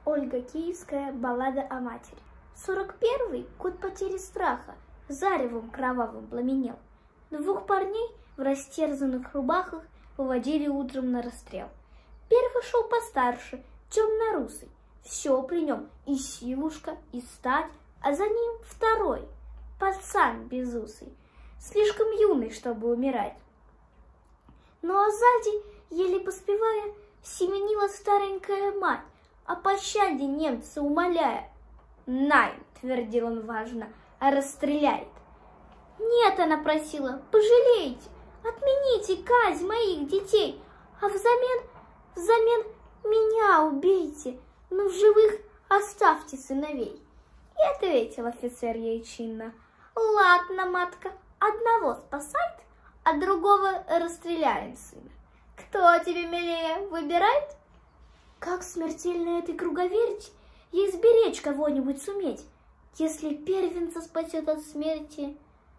Ольга Киевская. Баллада о матери. 41-й год потери страха заревом кровавым пламенел. Двух парней в растерзанных рубахах выводили утром на расстрел. Первый шел постарше, темно-русый, все при нем, и силушка, и стать, а за ним второй, пацан безусый, слишком юный, чтобы умирать. Ну а сзади, еле поспевая, семенила старенькая мать, о пощаде немца умоляя. «Най», — твердил он важно, — «расстреляет». «Нет», — она просила, — «пожалейте, отмените казнь моих детей, а взамен меня убейте, но в живых оставьте сыновей». И ответил офицер ей чинно: «Ладно, матка, одного спасает, а другого расстреляем сына. Кто тебе милее, выбирает?» Как смертельно этой круговерти ей сберечь кого-нибудь суметь? Если первенца спасет от смерти,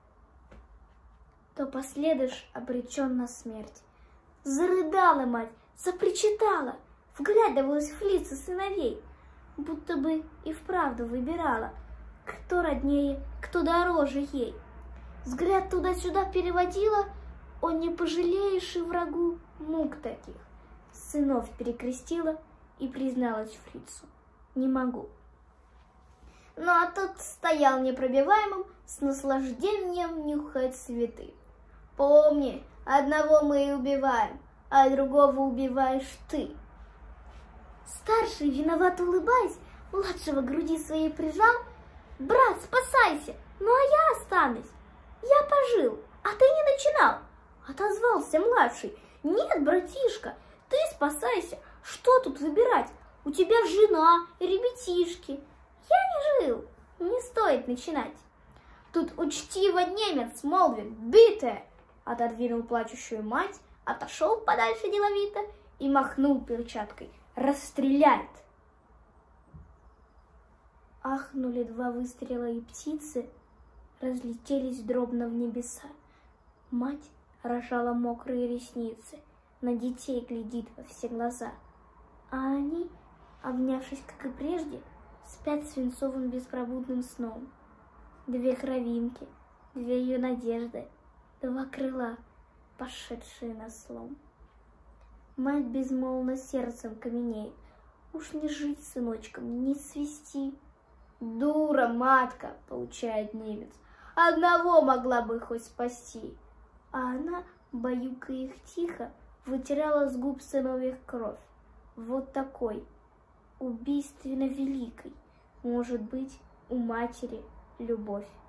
то последуешь обречен на смерть. Зарыдала мать, запричитала, вглядывалась в лица сыновей, будто бы и вправду выбирала, кто роднее, кто дороже ей. Взгляд туда-сюда переводила, он не пожалеешь и врагу мук таких. Сынов перекрестила и призналась фрицу: «Не могу». Ну а тот стоял непробиваемым, с наслаждением нюхая цветы. «Помни, одного мы и убиваем, а другого убиваешь ты». Старший, виновато улыбаясь, младшего к груди своей прижал. «Брат, спасайся, ну а я останусь. Я пожил, а ты не начинал», — отозвался младший. «Нет, братишка, ты спасайся. Что тут выбирать? У тебя жена и ребятишки. Я не жил, не стоит начинать». Тут учтиво немец молвит: «Битая!» Отодвинул плачущую мать, отошел подальше деловито и махнул перчаткой: «Расстреляет!» Ахнули два выстрела, и птицы разлетелись дробно в небеса. Мать рожала мокрые ресницы, на детей глядит во все глаза, а они, обнявшись, как и прежде, спят свинцовым беспробудным сном. Две кровинки, две ее надежды, два крыла, пошедшие на слом. Мать безмолвно сердцем каменеет: уж не жить сыночкам, не свести. «Дура, матка!» — получает немец. «Одного могла бы хоть спасти». А она, баюкая их тихо, вытирала с губ сыновьих кровь. Вот такой, убийственно великой, может быть у матери любовь.